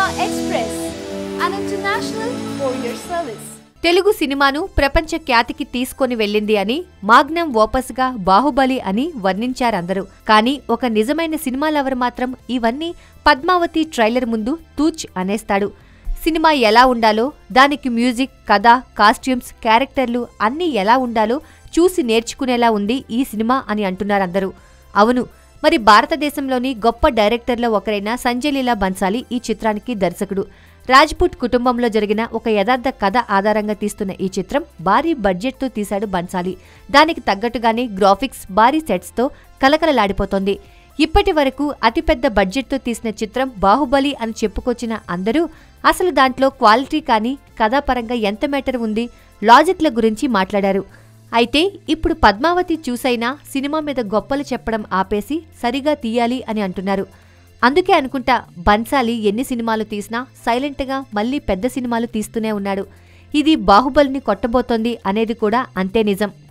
Express, an international courier service. Telugu సినిమాను ప్రపంచ ఖ్యాతికి తీసుకొని వెళ్ళింది అని, మాగ్నమ్ ఓపస్గా బాహుబలి అని వర్ణించారందరూ. కానీ ఒక నిజమైన సినిమా లవర్ మాత్రం ఇవన్నీ పద్మావతి ట్రైలర్ ముందు తూచ్ అనేస్తాడు. సినిమా ఎలా ఉండాలో, దానికి మ్యూజిక్, కథ, కాస్ట్యూమ్స్, క్యారెక్టర్లు అన్నీ ఎలా ఉండాలో చూసి నేర్చుకునేలా ఉంది ఈ సినిమా అని అంటున్నారందరూ. అవును, మరి భారతదేశంలోని గొప్ప డైరెక్టర్లో ఒకరైన సంజయ్ లీలా బన్సాలి ఈ చిత్రానికి దర్శకుడు. రాజ్పుట్ కుటుంబంలో జరిగిన ఒక యథార్థ కథ ఆధారంగా తీస్తున్న ఈ చిత్రం భారీ బడ్జెట్తో తీశాడు బన్సాలి. దానికి తగ్గట్టుగానే గ్రాఫిక్స్, భారీ సెట్స్తో కలకలలాడిపోతోంది. ఇప్పటి వరకు అతిపెద్ద బడ్జెట్తో తీసిన చిత్రం బాహుబలి అని చెప్పుకొచ్చిన అందరూ అసలు దాంట్లో క్వాలిటీ కానీ, కథాపరంగా ఎంత మేటర్ ఉంది, లాజిక్ల గురించి మాట్లాడారు. అయితే ఇప్పుడు పద్మావతి చూసైనా సినిమా మీద గొప్పలు చెప్పడం ఆపేసి సరిగా తీయాలి అని అంటున్నారు. అందుకే అనుకుంటా బన్సాలి ఎన్ని సినిమాలు తీసినా సైలెంట్గా మళ్లీ పెద్ద సినిమాలు తీస్తూనే ఉన్నాడు. ఇది బాహుబలిని కొట్టబోతోంది అనేది కూడా అంతే నిజం.